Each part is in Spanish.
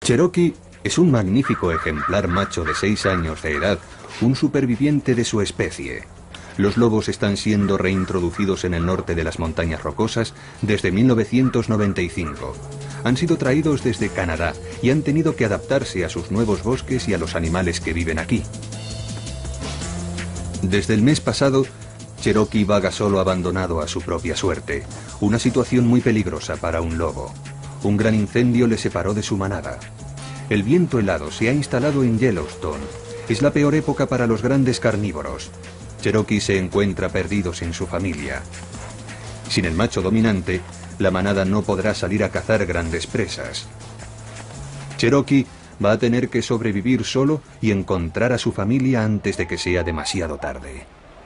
Cherokee es un magnífico ejemplar macho de 6 años de edad, un superviviente de su especie. Los lobos están siendo reintroducidos en el norte de las montañas rocosas desde 1995. Han sido traídos desde Canadá y han tenido que adaptarse a sus nuevos bosques y a los animales que viven aquí. Desde el mes pasado, Cherokee vaga solo abandonado a su propia suerte, una situación muy peligrosa para un lobo. Un gran incendio le separó de su manada. El viento helado se ha instalado en Yellowstone. Es la peor época para los grandes carnívoros. Cherokee se encuentra perdido sin su familia. Sin el macho dominante, la manada no podrá salir a cazar grandes presas. Cherokee va a tener que sobrevivir solo y encontrar a su familia antes de que sea demasiado tarde.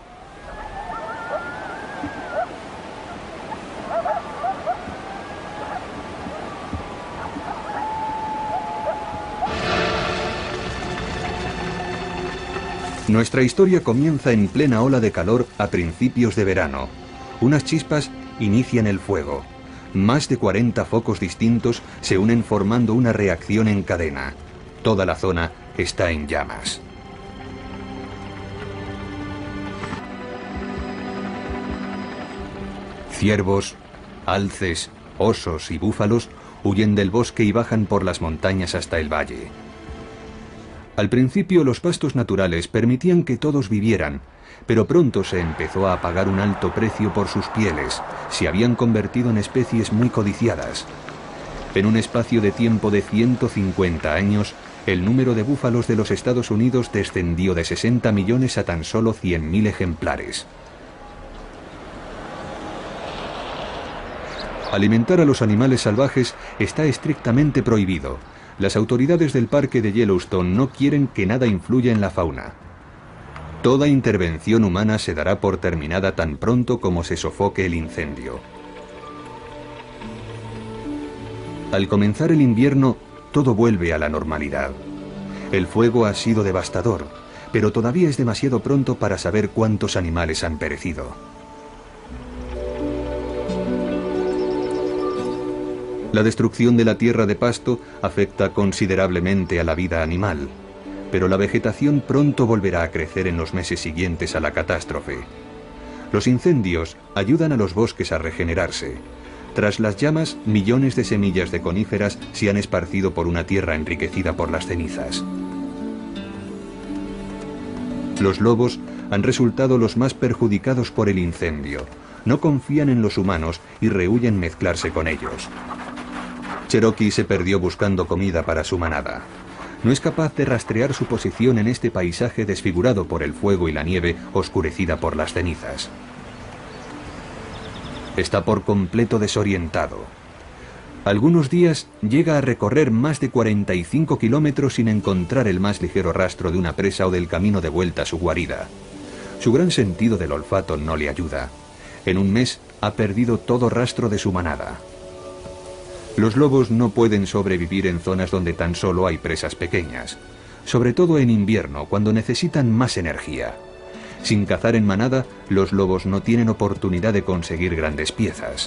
Nuestra historia comienza en plena ola de calor a principios de verano. Unas chispas inician el fuego. Más de 40 focos distintos se unen formando una reacción en cadena. Toda la zona está en llamas. Ciervos, alces, osos y búfalos huyen del bosque y bajan por las montañas hasta el valle. Al principio los pastos naturales permitían que todos vivieran, pero pronto se empezó a pagar un alto precio por sus pieles. Se habían convertido en especies muy codiciadas. En un espacio de tiempo de 150 años, el número de búfalos de los Estados Unidos descendió de 60 millones a tan solo 100.000 ejemplares. Alimentar a los animales salvajes está estrictamente prohibido. Las autoridades del parque de Yellowstone no quieren que nada influya en la fauna. Toda intervención humana se dará por terminada tan pronto como se sofoque el incendio. Al comenzar el invierno, todo vuelve a la normalidad. El fuego ha sido devastador, pero todavía es demasiado pronto para saber cuántos animales han perecido. La destrucción de la tierra de pasto afecta considerablemente a la vida animal, pero la vegetación pronto volverá a crecer en los meses siguientes a la catástrofe. Los incendios ayudan a los bosques a regenerarse. Tras las llamas, millones de semillas de coníferas se han esparcido por una tierra enriquecida por las cenizas. Los lobos han resultado los más perjudicados por el incendio. No confían en los humanos y rehúyen mezclarse con ellos. Cherokee se perdió buscando comida para su manada. No es capaz de rastrear su posición en este paisaje desfigurado por el fuego y la nieve oscurecida por las cenizas. Está por completo desorientado. Algunos días llega a recorrer más de 45 kilómetros sin encontrar el más ligero rastro de una presa o del camino de vuelta a su guarida. Su gran sentido del olfato no le ayuda. En un mes ha perdido todo rastro de su manada. Los lobos no pueden sobrevivir en zonas donde tan solo hay presas pequeñas, sobre todo en invierno, cuando necesitan más energía. Sin cazar en manada, los lobos no tienen oportunidad de conseguir grandes piezas.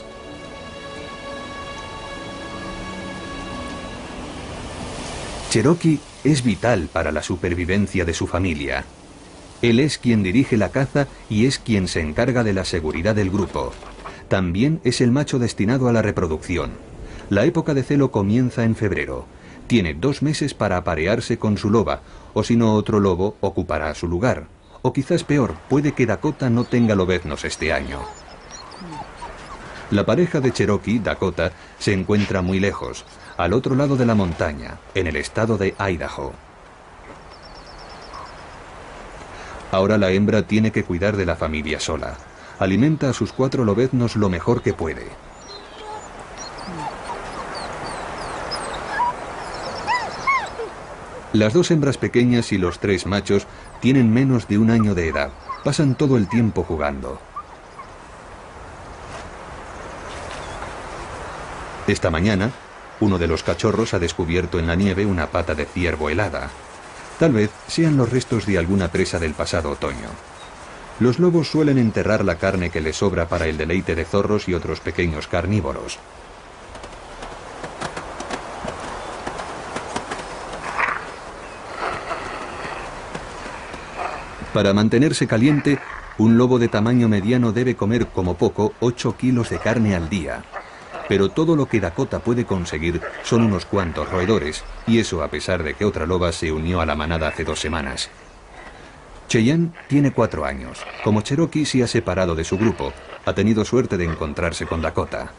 Cherokee es vital para la supervivencia de su familia. Él es quien dirige la caza y es quien se encarga de la seguridad del grupo. También es el macho destinado a la reproducción. La época de celo comienza en febrero. Tiene 2 meses para aparearse con su loba, o si no otro lobo ocupará su lugar. O quizás peor, puede que Dakota no tenga lobeznos este año. La pareja de Cherokee, Dakota, se encuentra muy lejos, al otro lado de la montaña, en el estado de Idaho. Ahora la hembra tiene que cuidar de la familia sola. Alimenta a sus 4 lobeznos lo mejor que puede. Las 2 hembras pequeñas y los 3 machos tienen menos de 1 año de edad. Pasan todo el tiempo jugando. Esta mañana, uno de los cachorros ha descubierto en la nieve una pata de ciervo helada. Tal vez sean los restos de alguna presa del pasado otoño. Los lobos suelen enterrar la carne que les sobra para el deleite de zorros y otros pequeños carnívoros. Para mantenerse caliente, un lobo de tamaño mediano debe comer como poco 8 kilos de carne al día. Pero todo lo que Dakota puede conseguir son unos cuantos roedores, y eso a pesar de que otra loba se unió a la manada hace 2 semanas. Cheyenne tiene 4 años. Como Cherokee se ha separado de su grupo. Ha tenido suerte de encontrarse con Dakota.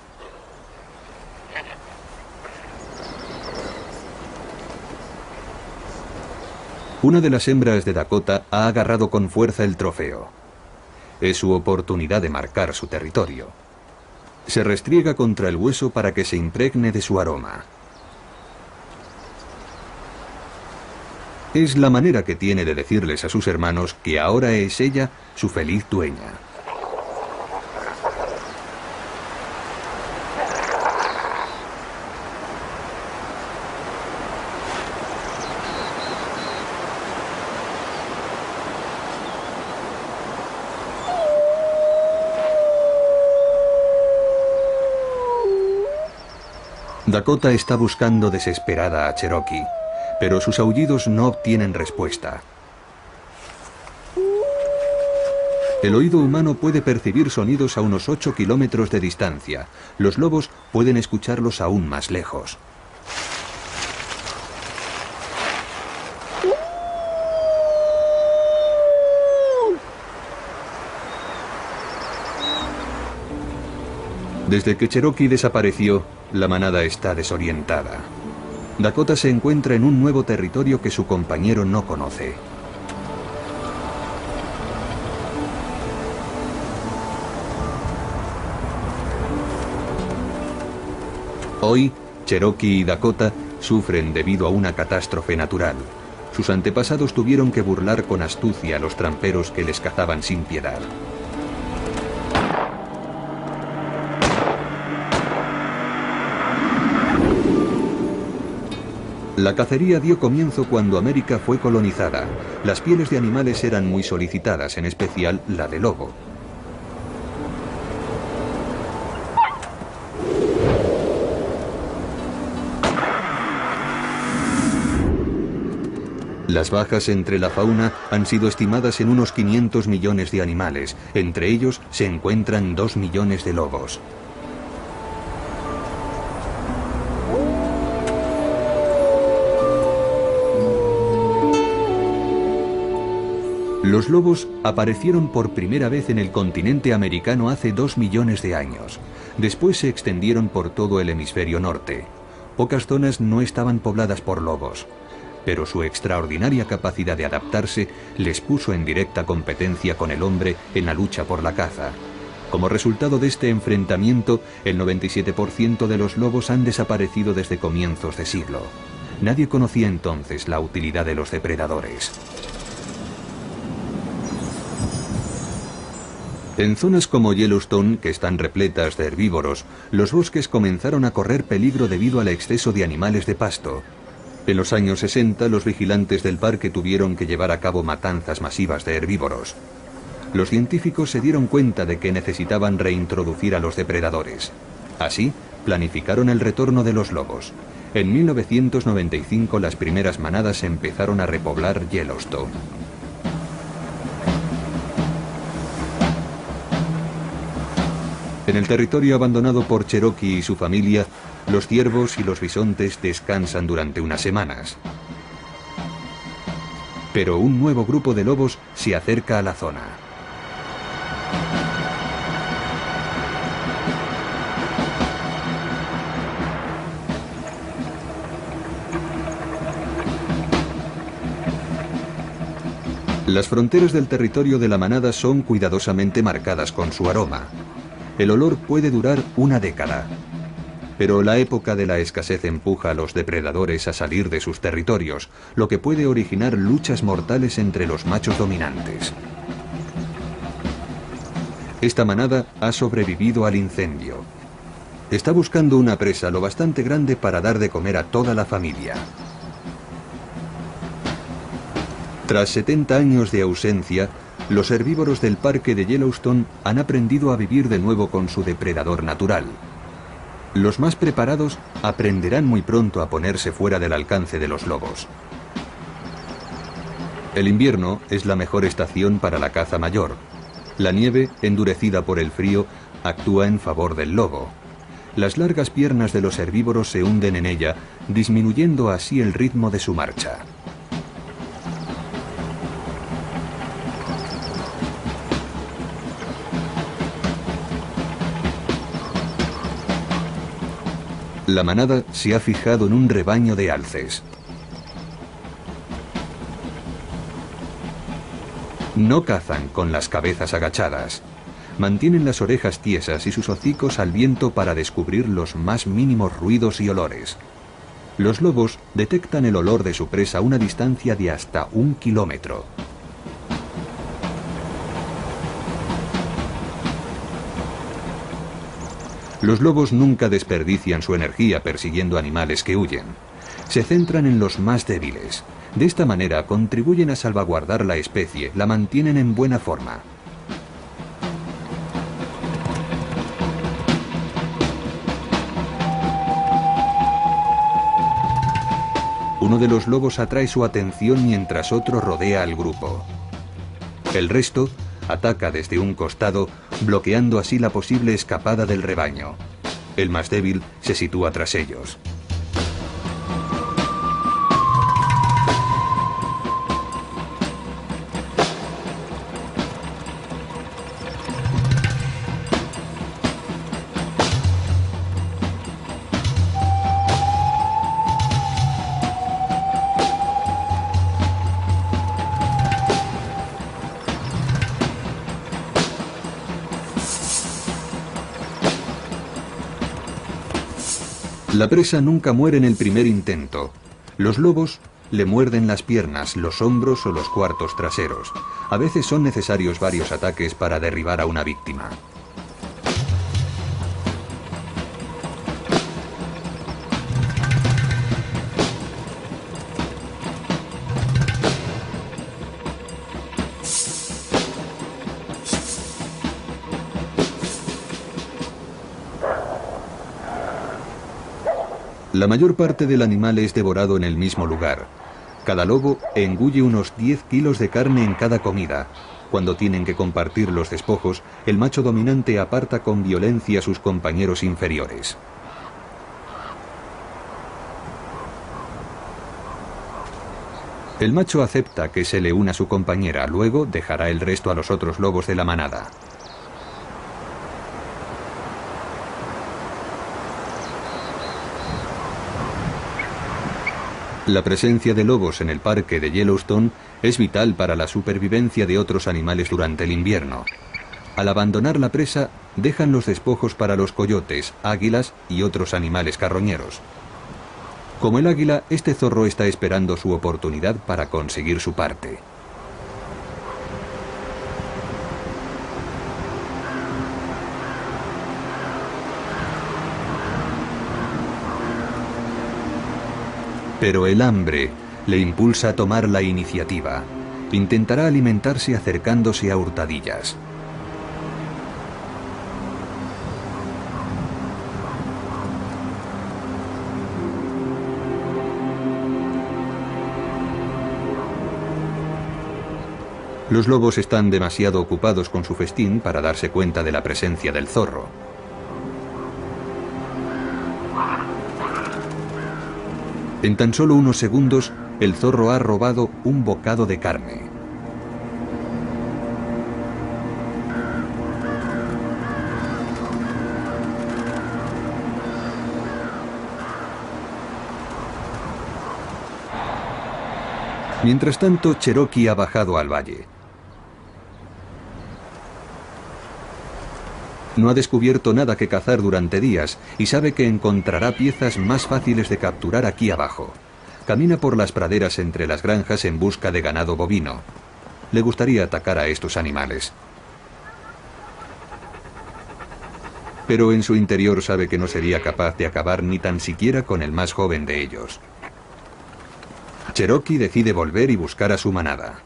Una de las hembras de Dakota ha agarrado con fuerza el trofeo. Es su oportunidad de marcar su territorio. Se restriega contra el hueso para que se impregne de su aroma. Es la manera que tiene de decirles a sus hermanos que ahora es ella su feliz dueña. Dakota está buscando desesperada a Cherokee, pero sus aullidos no obtienen respuesta. El oído humano puede percibir sonidos a unos 8 kilómetros de distancia. Los lobos pueden escucharlos aún más lejos. Desde que Cherokee desapareció, la manada está desorientada. Dakota se encuentra en un nuevo territorio que su compañero no conoce. Hoy, Cherokee y Dakota sufren debido a una catástrofe natural. Sus antepasados tuvieron que burlar con astucia a los tramperos que les cazaban sin piedad. La cacería dio comienzo cuando América fue colonizada. Las pieles de animales eran muy solicitadas, en especial la de lobo. Las bajas entre la fauna han sido estimadas en unos 500 millones de animales. Entre ellos se encuentran 2 millones de lobos. Los lobos aparecieron por primera vez en el continente americano hace 2 millones de años. Después se extendieron por todo el hemisferio norte. Pocas zonas no estaban pobladas por lobos, pero su extraordinaria capacidad de adaptarse les puso en directa competencia con el hombre en la lucha por la caza. Como resultado de este enfrentamiento, el 97% de los lobos han desaparecido desde comienzos de siglo. Nadie conocía entonces la utilidad de los depredadores. En zonas como Yellowstone, que están repletas de herbívoros, los bosques comenzaron a correr peligro debido al exceso de animales de pasto. En los años 60, los vigilantes del parque tuvieron que llevar a cabo matanzas masivas de herbívoros. Los científicos se dieron cuenta de que necesitaban reintroducir a los depredadores. Así, planificaron el retorno de los lobos. En 1995, las primeras manadas empezaron a repoblar Yellowstone. En el territorio abandonado por Cherokee y su familia, los ciervos y los bisontes descansan durante unas semanas. Pero un nuevo grupo de lobos se acerca a la zona. Las fronteras del territorio de la manada son cuidadosamente marcadas con su aroma. El olor puede durar una década. Pero la época de la escasez empuja a los depredadores a salir de sus territorios, lo que puede originar luchas mortales entre los machos dominantes. Esta manada ha sobrevivido al incendio. Está buscando una presa lo bastante grande para dar de comer a toda la familia. Tras 70 años de ausencia, los herbívoros del parque de Yellowstone han aprendido a vivir de nuevo con su depredador natural. Los más preparados aprenderán muy pronto a ponerse fuera del alcance de los lobos. El invierno es la mejor estación para la caza mayor. La nieve, endurecida por el frío, actúa en favor del lobo. Las largas piernas de los herbívoros se hunden en ella, disminuyendo así el ritmo de su marcha. La manada se ha fijado en un rebaño de alces. No cazan con las cabezas agachadas. Mantienen las orejas tiesas y sus hocicos al viento para descubrir los más mínimos ruidos y olores. Los lobos detectan el olor de su presa a una distancia de hasta 1 kilómetro. Los lobos nunca desperdician su energía persiguiendo animales que huyen. Se centran en los más débiles. De esta manera contribuyen a salvaguardar la especie, la mantienen en buena forma. Uno de los lobos atrae su atención mientras otro rodea al grupo. El resto ataca desde un costado, bloqueando así la posible escapada del rebaño. El más débil se sitúa tras ellos. La presa nunca muere en el primer intento. Los lobos le muerden las piernas, los hombros o los cuartos traseros. A veces son necesarios varios ataques para derribar a una víctima. La mayor parte del animal es devorado en el mismo lugar. Cada lobo engulle unos 10 kilos de carne en cada comida. Cuando tienen que compartir los despojos, el macho dominante aparta con violencia a sus compañeros inferiores. El macho acepta que se le una a su compañera, luego dejará el resto a los otros lobos de la manada. La presencia de lobos en el parque de Yellowstone es vital para la supervivencia de otros animales durante el invierno. Al abandonar la presa, dejan los despojos para los coyotes, águilas y otros animales carroñeros. Como el águila, este zorro está esperando su oportunidad para conseguir su parte. Pero el hambre le impulsa a tomar la iniciativa. Intentará alimentarse acercándose a hurtadillas. Los lobos están demasiado ocupados con su festín para darse cuenta de la presencia del zorro. En tan solo unos segundos, el zorro ha robado un bocado de carne. Mientras tanto, Cherokee ha bajado al valle. No ha descubierto nada que cazar durante días y sabe que encontrará piezas más fáciles de capturar aquí abajo. Camina por las praderas entre las granjas en busca de ganado bovino. Le gustaría atacar a estos animales. Pero en su interior sabe que no sería capaz de acabar ni tan siquiera con el más joven de ellos. Cherokee decide volver y buscar a su manada.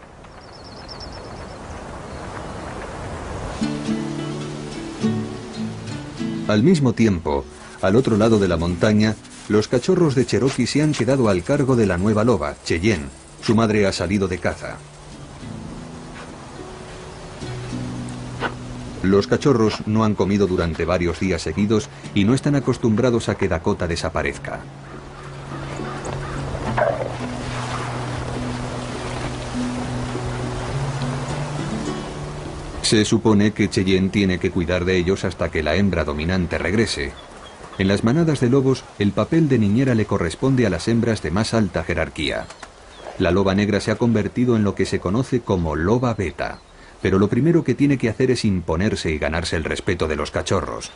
Al mismo tiempo, al otro lado de la montaña, los cachorros de Cherokee se han quedado al cargo de la nueva loba, Cheyenne, Su madre ha salido de caza. Los cachorros no han comido durante varios días seguidos y no están acostumbrados a que Dakota desaparezca. Se supone que Cheyenne tiene que cuidar de ellos hasta que la hembra dominante regrese. En las manadas de lobos, el papel de niñera le corresponde a las hembras de más alta jerarquía. La loba negra se ha convertido en lo que se conoce como loba beta, pero lo primero que tiene que hacer es imponerse y ganarse el respeto de los cachorros.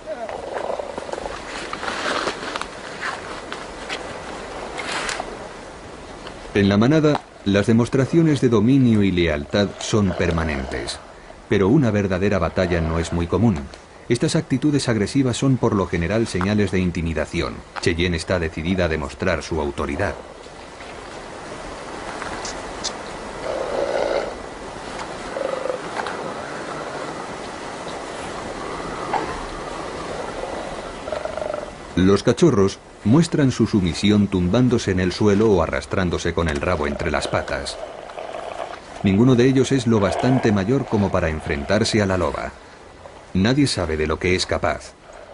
En la manada, las demostraciones de dominio y lealtad son permanentes. Pero una verdadera batalla no es muy común. Estas actitudes agresivas son por lo general señales de intimidación. Cheyenne está decidida a demostrar su autoridad. Los cachorros muestran su sumisión tumbándose en el suelo o arrastrándose con el rabo entre las patas. Ninguno de ellos es lo bastante mayor como para enfrentarse a la loba. Nadie sabe de lo que es capaz.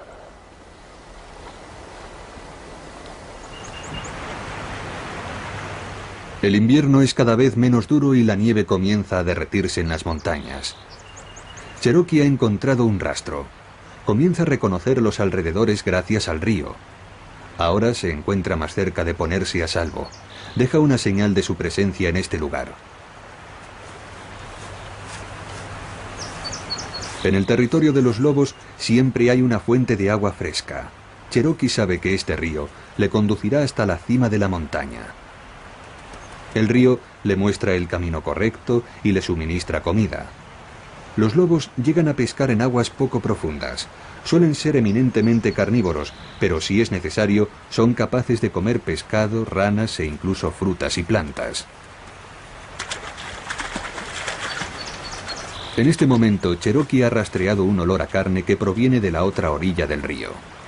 El invierno es cada vez menos duro y la nieve comienza a derretirse en las montañas. Cherokee ha encontrado un rastro. Comienza a reconocer los alrededores gracias al río. Ahora se encuentra más cerca de ponerse a salvo. Deja una señal de su presencia en este lugar. En el territorio de los lobos siempre hay una fuente de agua fresca. Cherokee sabe que este río le conducirá hasta la cima de la montaña. El río le muestra el camino correcto y le suministra comida. Los lobos llegan a pescar en aguas poco profundas. Suelen ser eminentemente carnívoros, pero si es necesario, son capaces de comer pescado, ranas e incluso frutas y plantas. En este momento, Cherokee ha rastreado un olor a carne que proviene de la otra orilla del río.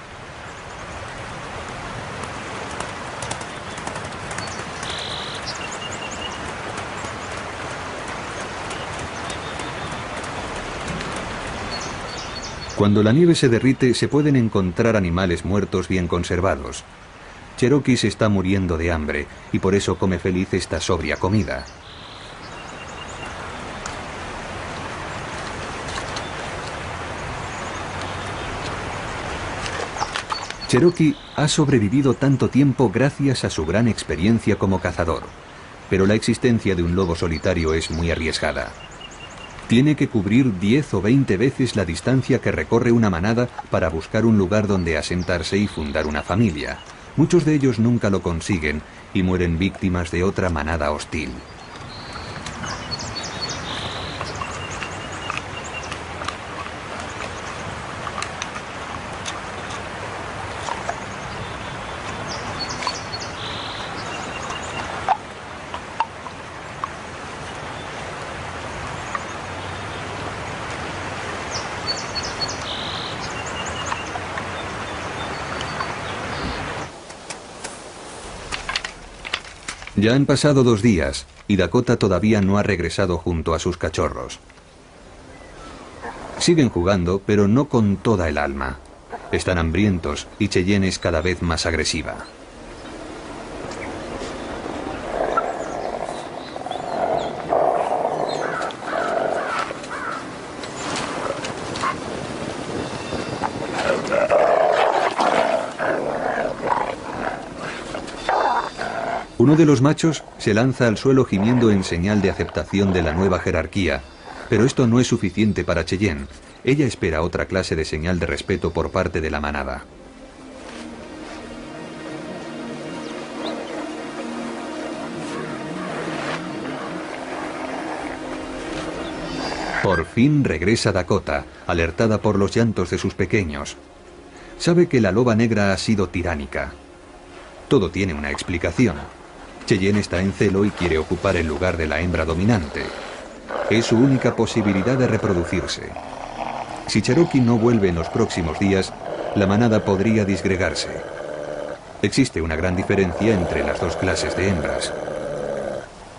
Cuando la nieve se derrite, se pueden encontrar animales muertos bien conservados. Cherokee se está muriendo de hambre y por eso come feliz esta sobria comida. Cherokee ha sobrevivido tanto tiempo gracias a su gran experiencia como cazador, pero la existencia de un lobo solitario es muy arriesgada. Tiene que cubrir 10 o 20 veces la distancia que recorre una manada para buscar un lugar donde asentarse y fundar una familia. Muchos de ellos nunca lo consiguen y mueren víctimas de otra manada hostil. Ya han pasado 2 días y Dakota todavía no ha regresado junto a sus cachorros. Siguen jugando, pero no con toda el alma. Están hambrientos y Cheyenne es cada vez más agresiva. Uno de los machos se lanza al suelo gimiendo en señal de aceptación de la nueva jerarquía, pero esto no es suficiente para Cheyenne. Ella espera otra clase de señal de respeto por parte de la manada. Por fin regresa Dakota, alertada por los llantos de sus pequeños. Sabe que la loba negra ha sido tiránica. Todo tiene una explicación. Cheyenne está en celo y quiere ocupar el lugar de la hembra dominante. Es su única posibilidad de reproducirse. Si Cherokee no vuelve en los próximos días, la manada podría disgregarse. Existe una gran diferencia entre las dos clases de hembras.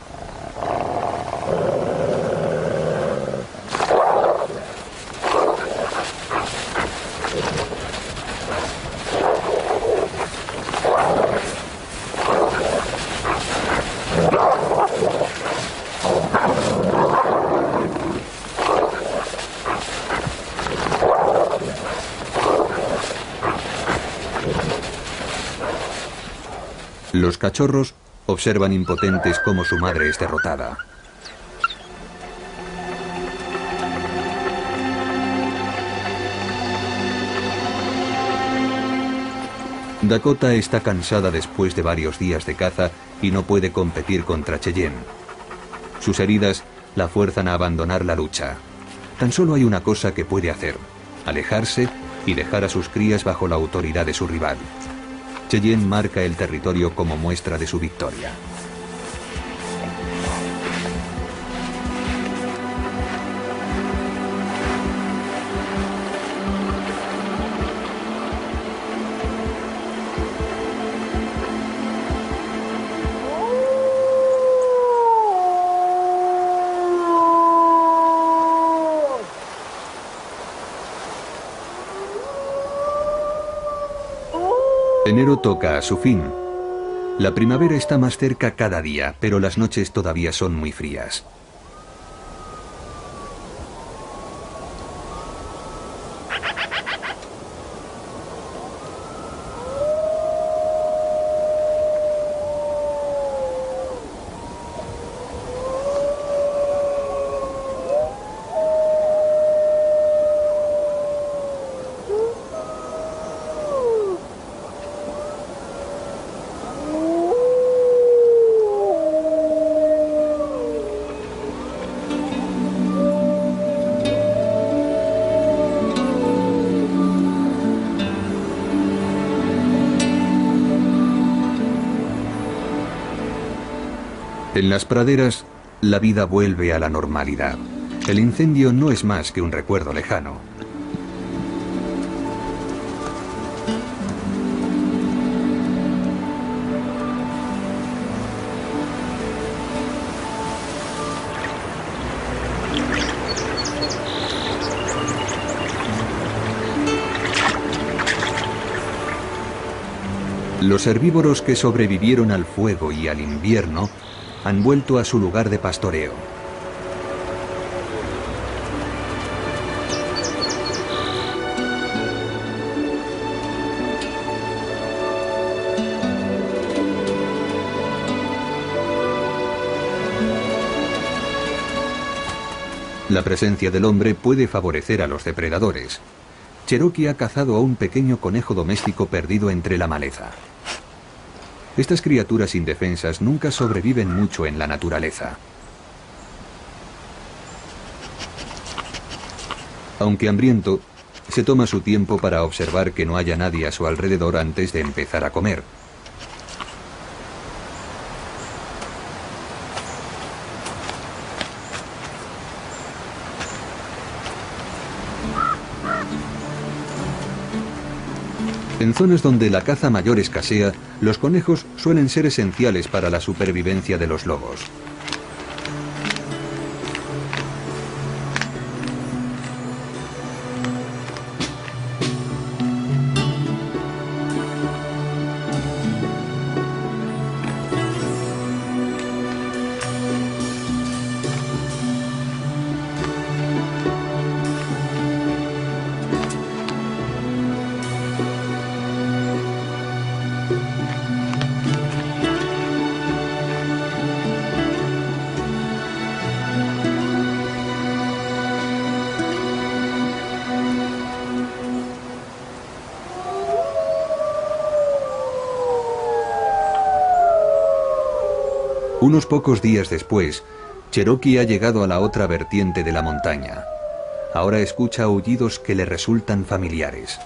cachorros observan impotentes cómo su madre es derrotada. Dakota está cansada después de varios días de caza y no puede competir contra Cheyenne. Sus heridas la fuerzan a abandonar la lucha. Tan solo hay una cosa que puede hacer: alejarse y dejar a sus crías bajo la autoridad de su rival. Cheyenne marca el territorio como muestra de su victoria. Enero toca a su fin. La primavera está más cerca cada día, pero las noches todavía son muy frías. En las praderas, la vida vuelve a la normalidad. El incendio no es más que un recuerdo lejano. Los herbívoros que sobrevivieron al fuego y al invierno han vuelto a su lugar de pastoreo. La presencia del hombre puede favorecer a los depredadores. Cherokee ha cazado a un pequeño conejo doméstico perdido entre la maleza. Estas criaturas indefensas nunca sobreviven mucho en la naturaleza. Aunque hambriento, se toma su tiempo para observar que no haya nadie a su alrededor antes de empezar a comer. En zonas donde la caza mayor escasea, los conejos suelen ser esenciales para la supervivencia de los lobos. Unos pocos días después, Cherokee ha llegado a la otra vertiente de la montaña. Ahora escucha aullidos que le resultan familiares.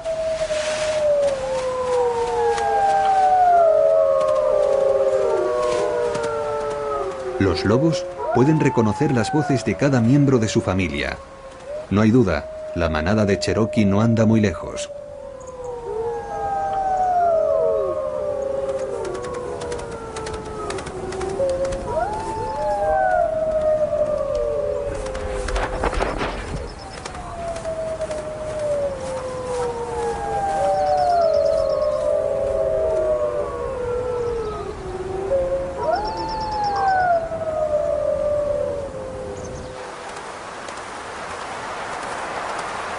Los lobos pueden reconocer las voces de cada miembro de su familia. No hay duda, la manada de Cherokee no anda muy lejos.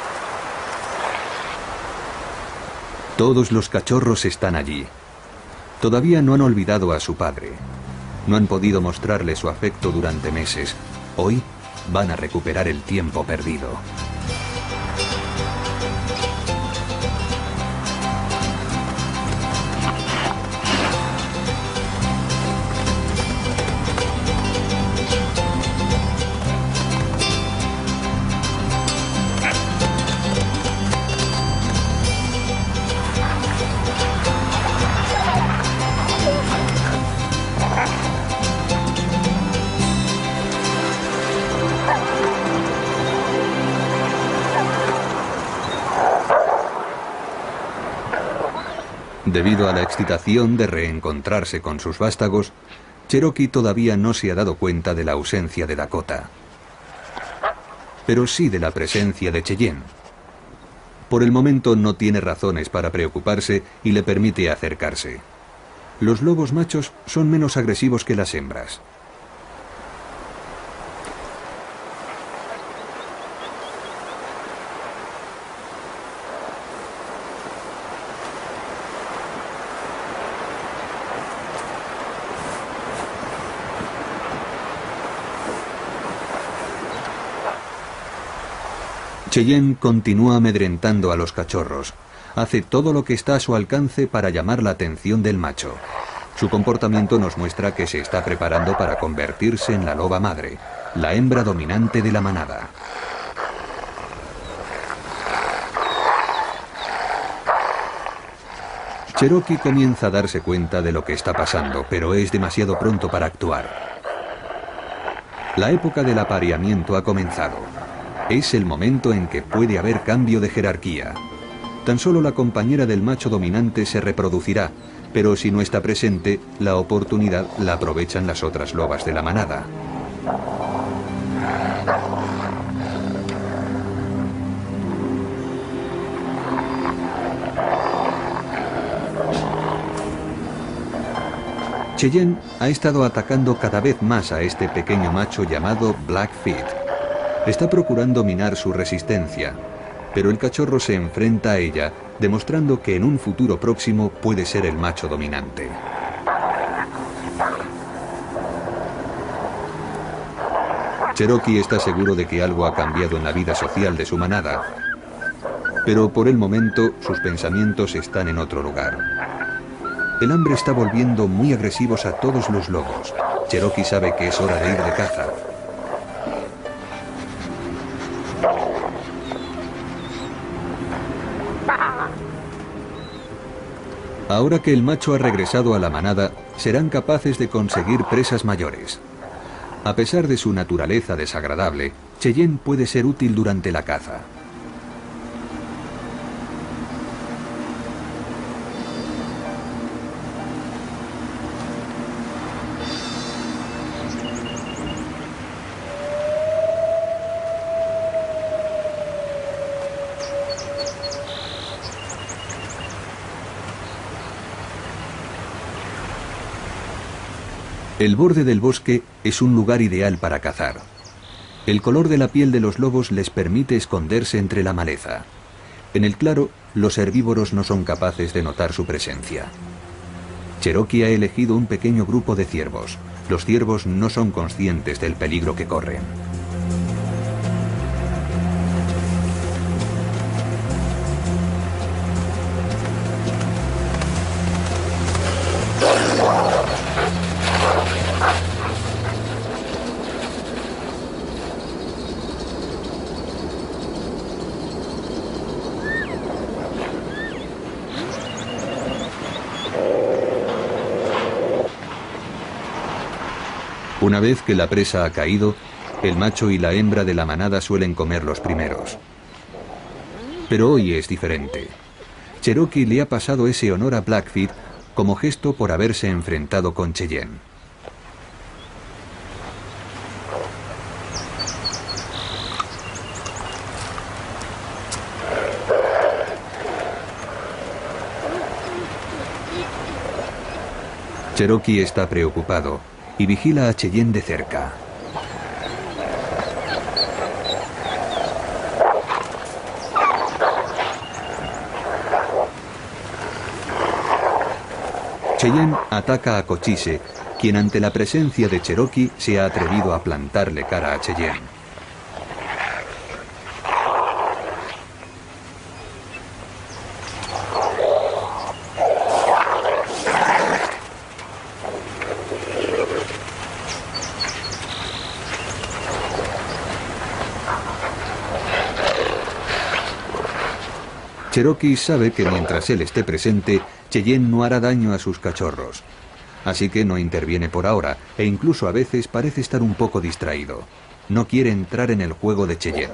Todos los cachorros están allí. Todavía no han olvidado a su padre. No han podido mostrarle su afecto durante meses. Hoy van a recuperar el tiempo perdido. Debido a la excitación de reencontrarse con sus vástagos, Cherokee todavía no se ha dado cuenta de la ausencia de Dakota, pero sí de la presencia de Cheyenne. Por el momento no tiene razones para preocuparse y le permite acercarse. Los lobos machos son menos agresivos que las hembras. Cheyenne continúa amedrentando a los cachorros. Hace todo lo que está a su alcance para llamar la atención del macho. Su comportamiento nos muestra que se está preparando para convertirse en la loba madre, la hembra dominante de la manada. Cherokee comienza a darse cuenta de lo que está pasando, pero es demasiado pronto para actuar. La época del apareamiento ha comenzado. Es el momento en que puede haber cambio de jerarquía. Tan solo la compañera del macho dominante se reproducirá, pero si no está presente, la oportunidad la aprovechan las otras lobas de la manada. Cheyenne ha estado atacando cada vez más a este pequeño macho llamado Blackfeet. Está procurando minar su resistencia, pero el cachorro se enfrenta a ella, demostrando que en un futuro próximo puede ser el macho dominante. Cherokee está seguro de que algo ha cambiado en la vida social de su manada, pero por el momento sus pensamientos están en otro lugar. El hambre está volviendo muy agresivos a todos los lobos. Cherokee sabe que es hora de ir de caza. Ahora que el macho ha regresado a la manada, serán capaces de conseguir presas mayores. A pesar de su naturaleza desagradable, Cheyenne puede ser útil durante la caza. El borde del bosque es un lugar ideal para cazar. El color de la piel de los lobos les permite esconderse entre la maleza. En el claro, los herbívoros no son capaces de notar su presencia. Cherokee ha elegido un pequeño grupo de ciervos. Los ciervos no son conscientes del peligro que corren. Una vez que la presa ha caído, el macho y la hembra de la manada suelen comer los primeros. Pero hoy es diferente. Cherokee le ha pasado ese honor a Blackfeet como gesto por haberse enfrentado con Cheyenne. Cherokee está preocupado y vigila a Cheyenne de cerca. Cheyenne ataca a Cochise, quien ante la presencia de Cherokee se ha atrevido a plantarle cara a Cheyenne. Cherokee sabe que mientras él esté presente, Cheyenne no hará daño a sus cachorros. Así que no interviene por ahora, e incluso a veces parece estar un poco distraído. No quiere entrar en el juego de Cheyenne.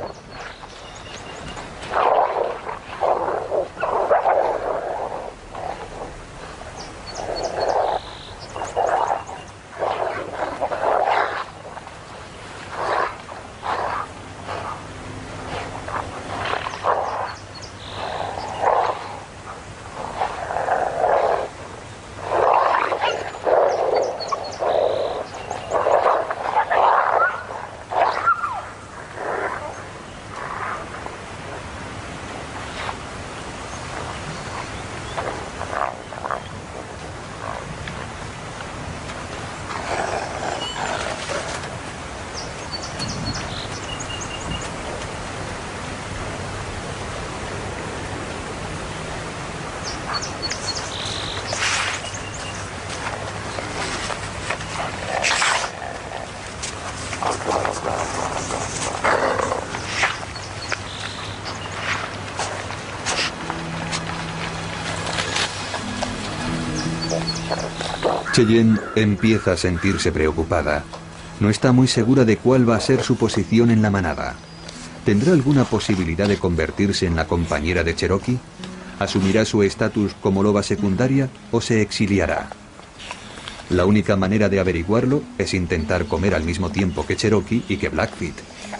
Cheyenne empieza a sentirse preocupada. No está muy segura de cuál va a ser su posición en la manada. ¿Tendrá alguna posibilidad de convertirse en la compañera de Cherokee? ¿Asumirá su estatus como loba secundaria o se exiliará? La única manera de averiguarlo es intentar comer al mismo tiempo que Cherokee y que Blackfeet.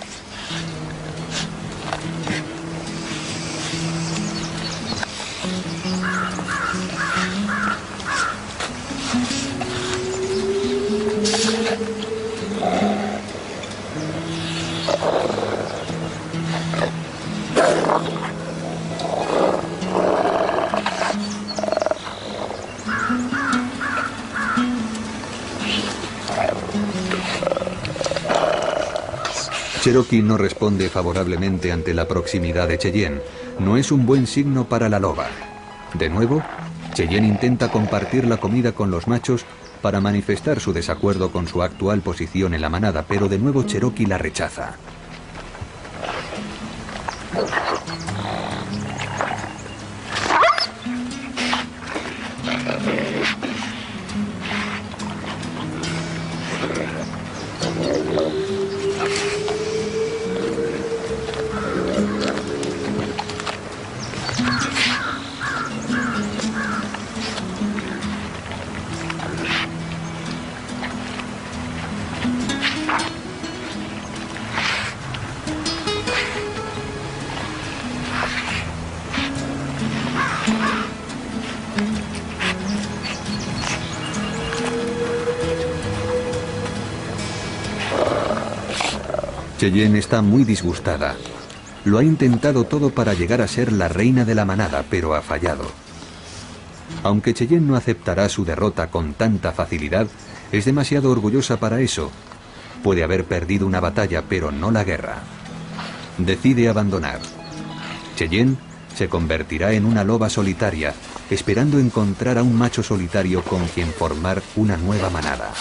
Cherokee no responde favorablemente ante la proximidad de Cheyenne. No es un buen signo para la loba. De nuevo, Cheyenne intenta compartir la comida con los machos para manifestar su desacuerdo con su actual posición en la manada, pero de nuevo Cherokee la rechaza. Cheyenne está muy disgustada. Lo ha intentado todo para llegar a ser la reina de la manada, pero ha fallado. Aunque Cheyenne no aceptará su derrota con tanta facilidad, es demasiado orgullosa para eso. Puede haber perdido una batalla, pero no la guerra. Decide abandonar. Cheyenne se convertirá en una loba solitaria, esperando encontrar a un macho solitario con quien formar una nueva manada.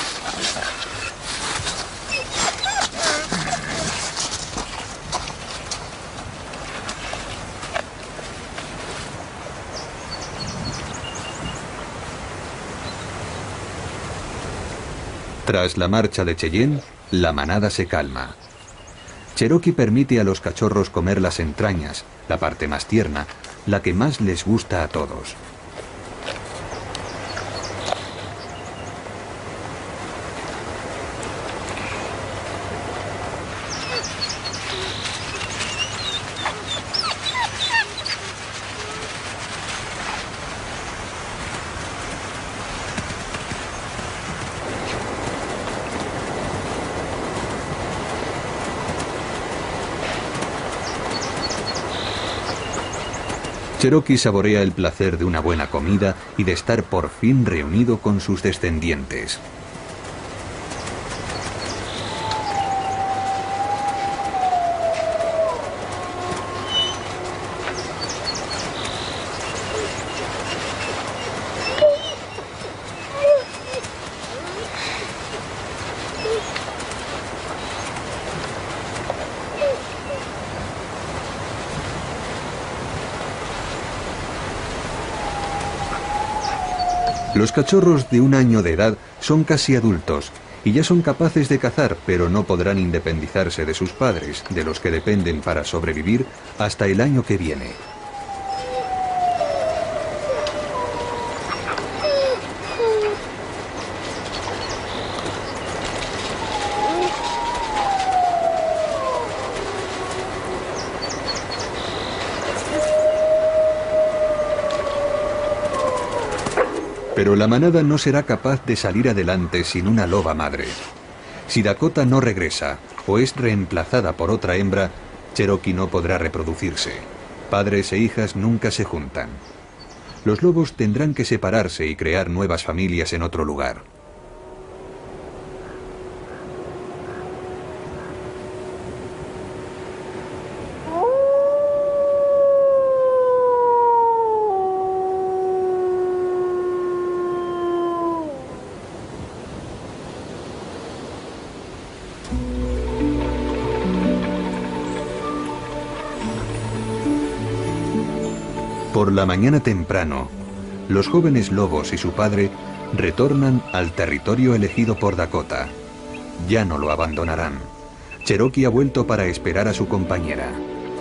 Tras la marcha de Cheyenne, la manada se calma. Cherokee permite a los cachorros comer las entrañas, la parte más tierna, la que más les gusta a todos. Cherokee saborea el placer de una buena comida y de estar por fin reunido con sus descendientes. Los cachorros de 1 año de edad son casi adultos y ya son capaces de cazar, pero no podrán independizarse de sus padres, de los que dependen para sobrevivir, hasta el año que viene. Pero la manada no será capaz de salir adelante sin una loba madre. Si Dakota no regresa o es reemplazada por otra hembra, Cherokee no podrá reproducirse. Padres e hijas nunca se juntan. Los lobos tendrán que separarse y crear nuevas familias en otro lugar. Por la mañana temprano, los jóvenes lobos y su padre retornan al territorio elegido por Dakota. Ya no lo abandonarán. Cherokee ha vuelto para esperar a su compañera.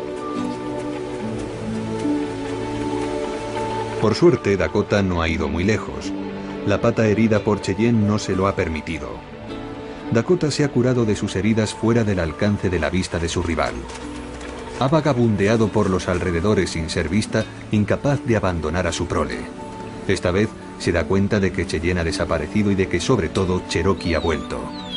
Por suerte, Dakota no ha ido muy lejos. La pata herida por Cheyenne no se lo ha permitido. Dakota se ha curado de sus heridas fuera del alcance de la vista de su rival. Ha vagabundeado por los alrededores sin ser vista, incapaz de abandonar a su prole. Esta vez se da cuenta de que Cheyenne ha desaparecido y de que sobre todo Cherokee ha vuelto.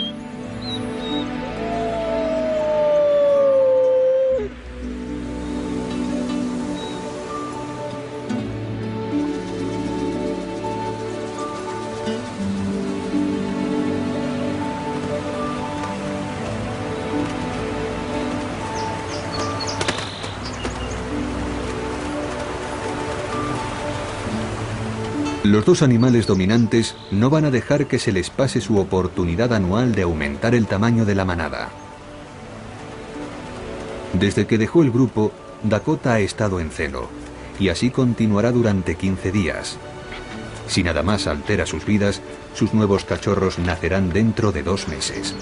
Los dos animales dominantes no van a dejar que se les pase su oportunidad anual de aumentar el tamaño de la manada. Desde que dejó el grupo, Dakota ha estado en celo, y así continuará durante 15 días. Si nada más altera sus vidas, sus nuevos cachorros nacerán dentro de 2 meses.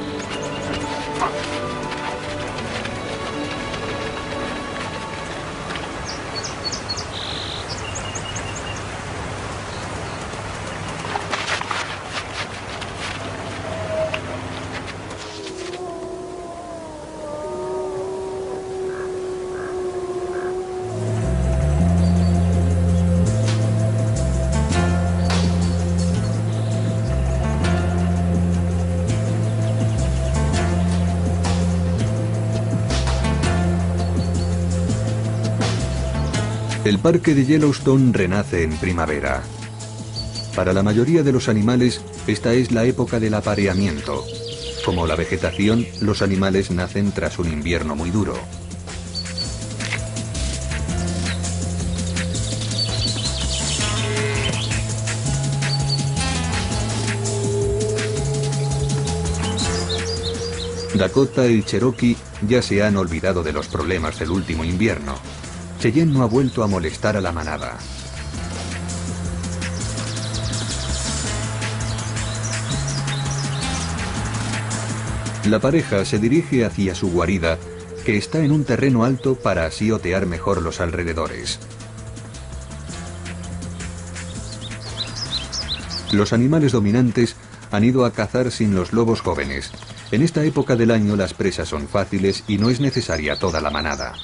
El parque de Yellowstone renace en primavera. Para la mayoría de los animales, esta es la época del apareamiento. Como la vegetación, los animales nacen tras un invierno muy duro. Dakota y Cherokee ya se han olvidado de los problemas del último invierno. Cheyenne no ha vuelto a molestar a la manada. La pareja se dirige hacia su guarida, que está en un terreno alto para así otear mejor los alrededores. Los animales dominantes han ido a cazar sin los lobos jóvenes. En esta época del año las presas son fáciles y no es necesaria toda la manada.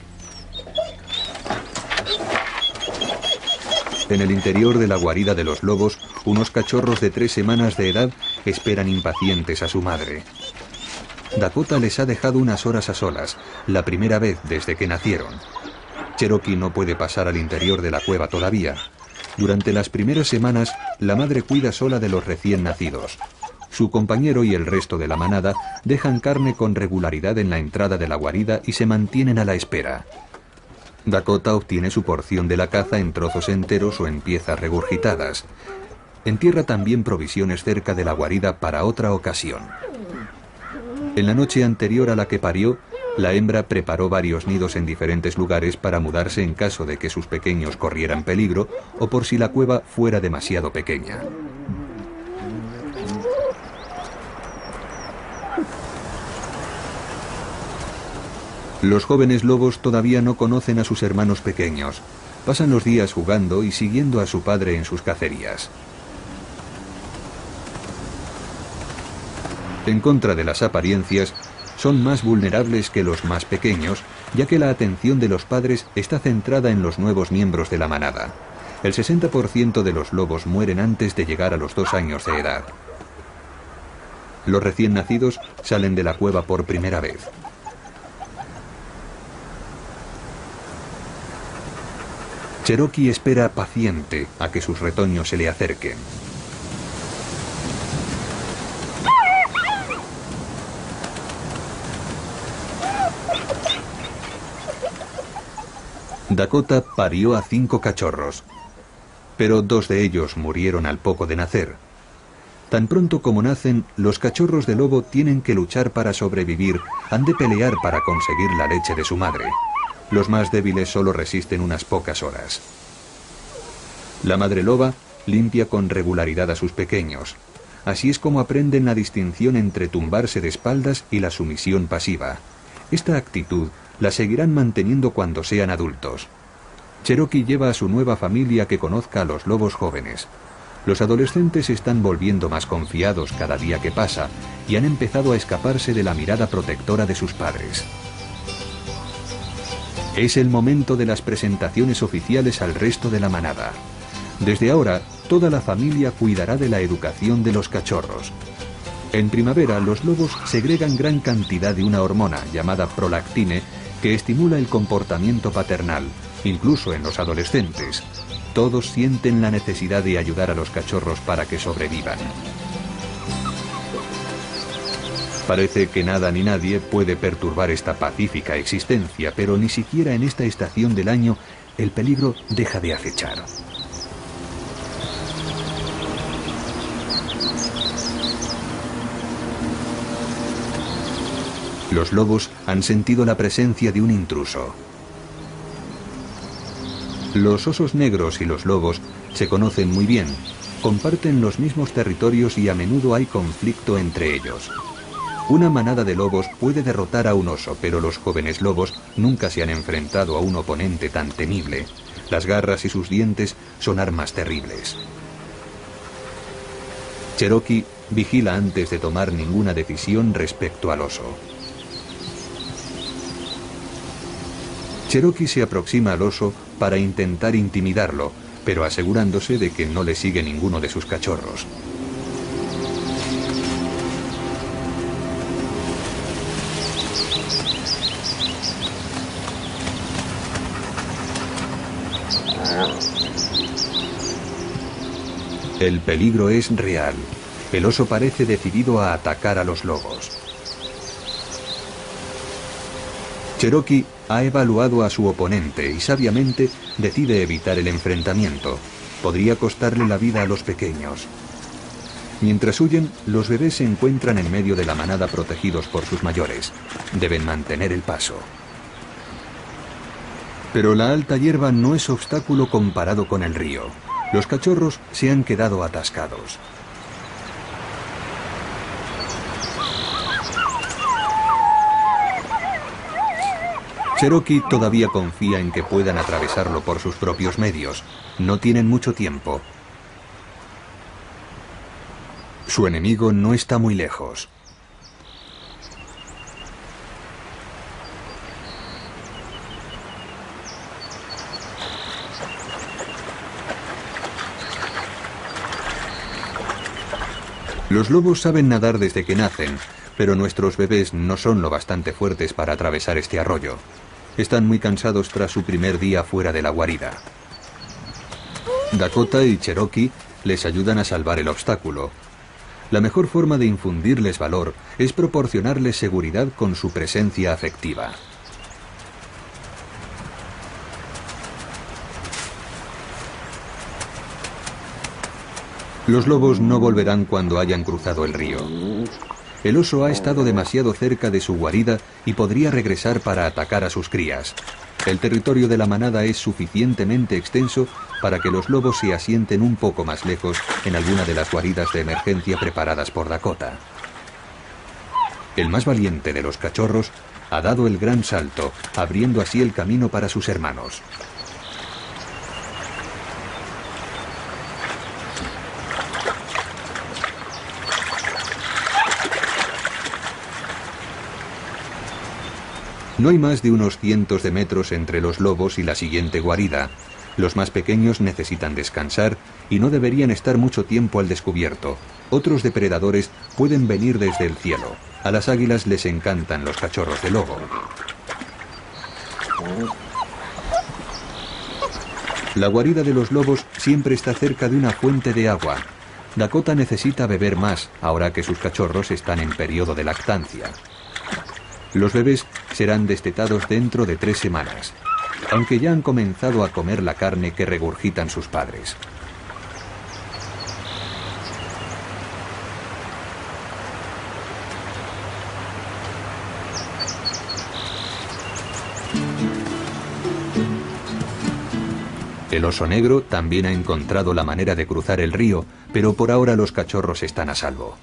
En el interior de la guarida de los lobos, unos cachorros de 3 semanas de edad esperan impacientes a su madre. Dakota les ha dejado unas horas a solas, la primera vez desde que nacieron. Cherokee no puede pasar al interior de la cueva todavía. Durante las primeras semanas, la madre cuida sola de los recién nacidos. Su compañero y el resto de la manada dejan carne con regularidad en la entrada de la guarida y se mantienen a la espera. Dakota obtiene su porción de la caza en trozos enteros o en piezas regurgitadas. Entierra también provisiones cerca de la guarida para otra ocasión. En la noche anterior a la que parió, la hembra preparó varios nidos en diferentes lugares para mudarse en caso de que sus pequeños corrieran peligro o por si la cueva fuera demasiado pequeña. Los jóvenes lobos todavía no conocen a sus hermanos pequeños. Pasan los días jugando y siguiendo a su padre en sus cacerías. En contra de las apariencias, son más vulnerables que los más pequeños, ya que la atención de los padres está centrada en los nuevos miembros de la manada. El 60% de los lobos mueren antes de llegar a los 2 años de edad. Los recién nacidos salen de la cueva por primera vez. Cherokee espera paciente a que sus retoños se le acerquen. Dakota parió a 5 cachorros, pero 2 de ellos murieron al poco de nacer. Tan pronto como nacen, los cachorros de lobo tienen que luchar para sobrevivir, han de pelear para conseguir la leche de su madre. Los más débiles solo resisten unas pocas horas. La madre loba limpia con regularidad a sus pequeños. Así es como aprenden la distinción entre tumbarse de espaldas y la sumisión pasiva. Esta actitud la seguirán manteniendo cuando sean adultos. Cherokee lleva a su nueva familia que conozca a los lobos jóvenes. Los adolescentes están volviendo más confiados cada día que pasa y han empezado a escaparse de la mirada protectora de sus padres. Es el momento de las presentaciones oficiales al resto de la manada. Desde ahora, toda la familia cuidará de la educación de los cachorros. En primavera, los lobos segregan gran cantidad de una hormona llamada prolactine que estimula el comportamiento paternal, incluso en los adolescentes. Todos sienten la necesidad de ayudar a los cachorros para que sobrevivan. Parece que nada ni nadie puede perturbar esta pacífica existencia, pero ni siquiera en esta estación del año el peligro deja de acechar. Los lobos han sentido la presencia de un intruso. Los osos negros y los lobos se conocen muy bien, comparten los mismos territorios y a menudo hay conflicto entre ellos. Una manada de lobos puede derrotar a un oso, pero los jóvenes lobos nunca se han enfrentado a un oponente tan temible. Las garras y sus dientes son armas terribles. Cherokee vigila antes de tomar ninguna decisión respecto al oso. Cherokee se aproxima al oso para intentar intimidarlo, pero asegurándose de que no le sigue ninguno de sus cachorros. El peligro es real. El oso parece decidido a atacar a los lobos. Cherokee ha evaluado a su oponente y sabiamente decide evitar el enfrentamiento. Podría costarle la vida a los pequeños. Mientras huyen, los bebés se encuentran en medio de la manada protegidos por sus mayores. Deben mantener el paso. Pero la alta hierba no es obstáculo comparado con el río. Los cachorros se han quedado atascados. Cherokee todavía confía en que puedan atravesarlo por sus propios medios. No tienen mucho tiempo. Su enemigo no está muy lejos. Los lobos saben nadar desde que nacen, pero nuestros bebés no son lo bastante fuertes para atravesar este arroyo. Están muy cansados tras su primer día fuera de la guarida. Dakota y Cherokee les ayudan a salvar el obstáculo. La mejor forma de infundirles valor es proporcionarles seguridad con su presencia afectiva. Los lobos no volverán cuando hayan cruzado el río. El oso ha estado demasiado cerca de su guarida y podría regresar para atacar a sus crías. El territorio de la manada es suficientemente extenso para que los lobos se asienten un poco más lejos en alguna de las guaridas de emergencia preparadas por Dakota. El más valiente de los cachorros ha dado el gran salto, abriendo así el camino para sus hermanos. No hay más de unos cientos de metros entre los lobos y la siguiente guarida. Los más pequeños necesitan descansar y no deberían estar mucho tiempo al descubierto. Otros depredadores pueden venir desde el cielo. A las águilas les encantan los cachorros de lobo. La guarida de los lobos siempre está cerca de una fuente de agua. Dakota necesita beber más ahora que sus cachorros están en periodo de lactancia. Los bebés serán destetados dentro de 3 semanas, aunque ya han comenzado a comer la carne que regurgitan sus padres. El oso negro también ha encontrado la manera de cruzar el río, pero por ahora los cachorros están a salvo.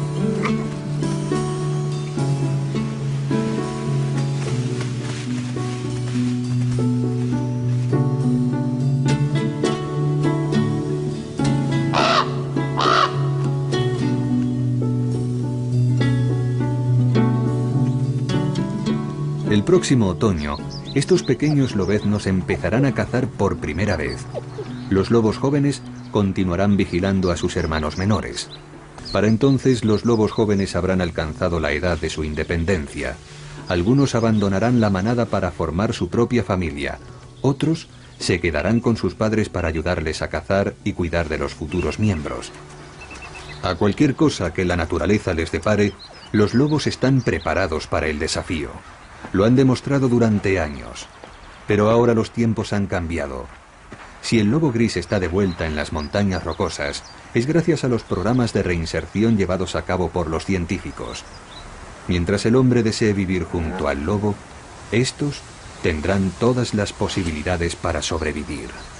El próximo otoño, estos pequeños lobeznos empezarán a cazar por primera vez. Los lobos jóvenes continuarán vigilando a sus hermanos menores. Para entonces, los lobos jóvenes habrán alcanzado la edad de su independencia. Algunos abandonarán la manada para formar su propia familia. Otros se quedarán con sus padres para ayudarles a cazar y cuidar de los futuros miembros. A cualquier cosa que la naturaleza les depare, los lobos están preparados para el desafío. Lo han demostrado durante años. Pero ahora los tiempos han cambiado. Si el lobo gris está de vuelta en las montañas rocosas, es gracias a los programas de reinserción llevados a cabo por los científicos. Mientras el hombre desee vivir junto al lobo, estos tendrán todas las posibilidades para sobrevivir.